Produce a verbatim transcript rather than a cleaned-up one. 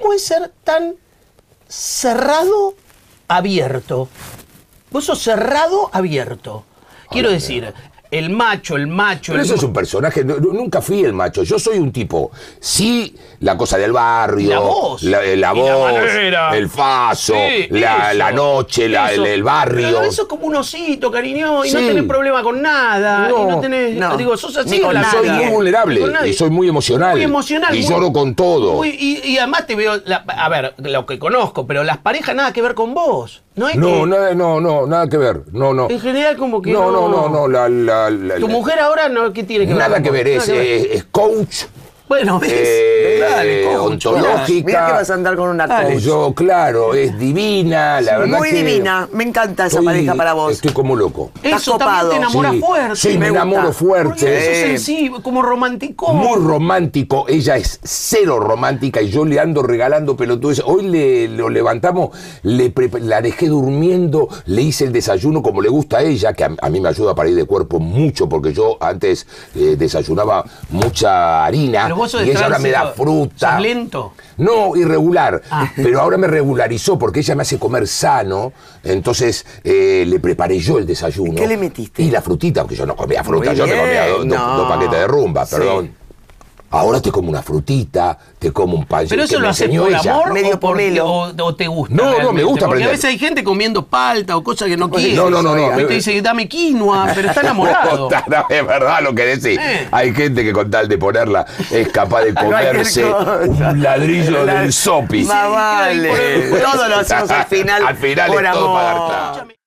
¿cómo es ser tan cerrado, abierto? Vos sos cerrado, abierto. Quiero Ay, decir, el macho, el macho... Pero el eso es un personaje, no, nunca fui el macho, yo soy un tipo, sí, la cosa del barrio, la voz, la, la, y voz la manera. el faso, Sí, la, la noche, la, el, el barrio. Pero eso es como un osito, cariño, y Sí. no tenés problema con nada, No, y no tenés, no. digo, sos así Ni con o la Soy nadie. muy Con vulnerable nadie. y soy muy emocional. Muy emocional. Y muy- lloro con todo. muy- y, y además te veo, la- a ver, lo que conozco, pero las parejas nada que ver con vos. No es No, que, nada, no, no, nada que ver. No, no. en general como que No, no. no, no, no, la, la, la- Tu la- mujer ahora, no, ¿qué tiene que ver? nada con que vos? ver, es, Nada que ver. es, es coach, Bueno, ¿ves? eh, Dale, coach. ontológica. Mira que vas a andar con una Dale. coach. Yo, claro, es divina, la verdad Muy que divina, me encanta esa estoy- pareja para vos. Estoy como loco. Estás Eso también copado. te enamora Sí, fuerte. sí, me me gusta. enamoro fuerte. Porque eso es Eh. sensible, como romántico. Muy romántico, ella es cero romántica y yo le ando regalando pelotudes. Hoy le lo levantamos, le prepa- la dejé durmiendo, le hice el desayuno como le gusta a ella, que a, a mí me ayuda para ir de cuerpo mucho, porque yo antes eh, desayunaba mucha harina Pero vos sos y de ella ahora me da tránsito, fruta. sos lento. No, irregular, Ah. pero ahora me regularizó porque ella me hace comer sano, entonces eh, le preparé yo el desayuno. ¿Qué le metiste? Y la frutita, porque yo no comía fruta, Muy yo me bien, comía do- do- no. dos paquetes de rumba, Sí. perdón. Ahora te como una frutita, te como un pan. Pero que eso me lo haces enseñó por ella. amor Medio o, porque- pomelo. o, o te gusta. No, no, me realmente? gusta Porque aprender. a veces hay gente comiendo palta o cosas que no quiere. No, no, no, no, Y me- te dice, dame quinoa, pero está enamorado. No, es verdad lo que decís. Eh. Hay gente que con tal de ponerla es capaz de comerse Cualquier cosa. un ladrillo La- del sopi. Más vale. por- Todo lo hacemos al final. Al final por es todo para dar amor. claro. Escúchame.